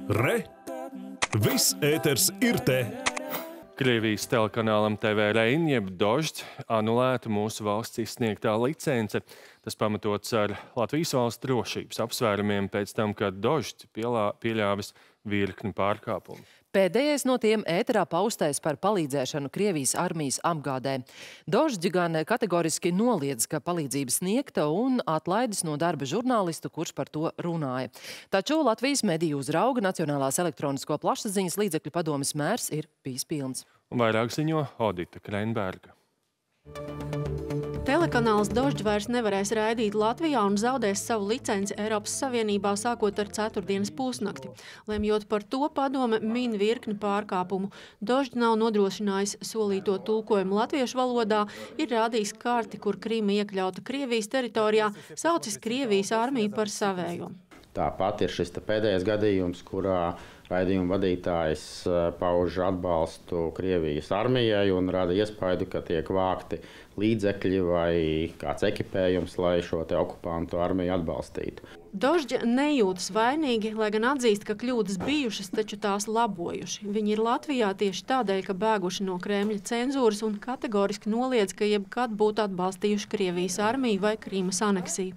Re! Viss ēters ir te! Krievijas telekanālam TV Rein jeb Dožd anulēta mūsu valsts izsniegtā licence. Tas pamatots ar Latvijas valsts drošības apsvērumiem pēc tam, kad Dožd pieļāvis virkni pārkāpumu. Pēdējais no tiem ēterā paustais par palīdzēšanu Krievijas armijas apgādē. Dožds gan kategoriski noliedz, ka palīdzība sniegta un atlaidis no darba žurnālistu, kurš par to runāja. Taču Latvijas mediju uzrauga Nacionālās elektronisko plašsaziņas līdzekļu padomes mērs ir bijis pilns. Un vairāk ziņo Odita Kreinberga. Telekanāls Dožd vairs nevarēs raidīt Latvijā un zaudēs savu licenci Eiropas Savienībā sākot ar ceturtdienas pusnakti. Lemjot par to, padome min virkni pārkāpumu. Dožd nav nodrošinājis solīto tulkojumu latviešu valodā, ir rādījis karti, kur Krīma iekļauta Krievijas teritorijā, saucis Krievijas armiju par savējo. Tāpat ir šis pēdējais gadījums, kurā raidījuma vadītājs pauž atbalstu Krievijas armijai un rada iespaidu, ka tiek vākti līdzekļi vai kāds ekipējums, lai šo okupantu armiju atbalstītu. Dožd nejūtas vainīgi, lai gan atzīst, ka kļūdas bijušas, taču tās labojuši. Viņi ir Latvijā tieši tādēļ, ka bēguši no Kremļa cenzūras un kategoriski noliedz, ka jebkad būtu atbalstījuši Krievijas armiju vai Krīmas aneksiju.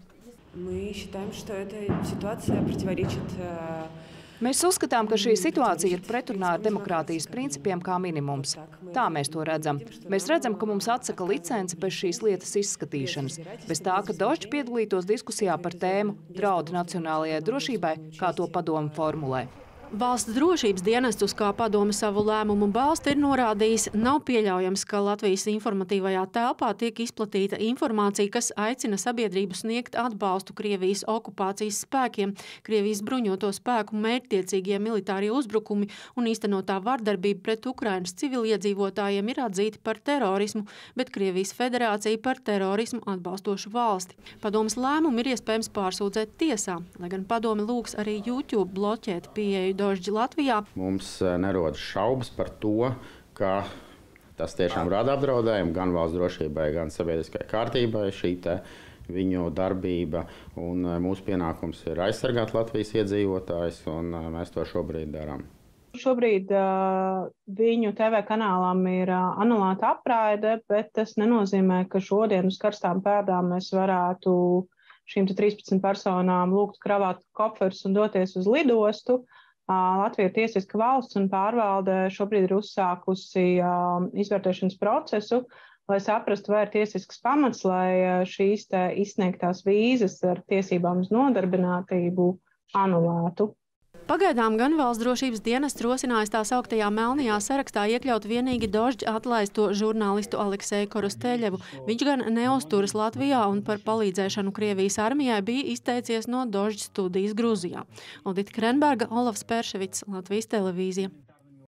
Mēs uzskatām, ka šī situācija ir pretrunā ar demokrātijas principiem kā minimums. Tā mēs to redzam. Mēs redzam, ka mums atsaka licence bez šīs lietas izskatīšanas, bez tā, ka Dožd piedalītos diskusijā par tēmu draudi nacionālajai drošībai, kā to padome formulē. Valsts drošības dienests, uz kā padome savu lēmumu balsta, ir norādījis, nav pieļaujams, ka Latvijas informatīvajā telpā tiek izplatīta informācija, kas aicina sabiedrību sniegt atbalstu Krievijas okupācijas spēkiem, Krievijas bruņoto spēku mērķtiecīgie militārie uzbrukumi un īstenotā vardarbība pret Ukrainas civiliedzīvotājiem ir atzīti par terorismu, bet Krievijas federācija par terorismu atbalstošu valsti. Padomes lēmumu ir iespējams pārsūdzēt tiesā, lai gan padome lūgs arī YouTube bloķēt pieeju Dožd Latvijā. Mums nerodas šaubas par to, ka tas tiešām rada apdraudējumu gan valsts drošībai, gan sabiedriskai kārtībai šī viņu darbība. Un mūsu pienākums ir aizsargāt Latvijas iedzīvotājus, un mēs to šobrīd darām. Šobrīd viņu TV kanālām ir anulēta apraide, bet tas nenozīmē, ka šodien uz karstām pēdām mēs varētu šīm 13 personām lūgt kravāt koferus un doties uz lidostu. Latvija ir tiesiska valsts un pārvalde šobrīd ir uzsākusi izvērtēšanas procesu, lai saprastu, vai ir tiesisks pamats, lai šīs izsniegtās vīzas ar tiesībām uz nodarbinātību anulētu. Pagaidām gan valsts drošības dienests rosinājis tā sauktajā melnajā sarakstā iekļaut vienīgi Dožd atlaisto žurnālistu Alekseju Korosteļevu. Viņš gan neuzturas Latvijā un par palīdzēšanu Krievijas armijai bija izteicies no Dožd studijas Gruzijā. Odita Kreinberga, Olavs Perševits, Latvijas televīzija.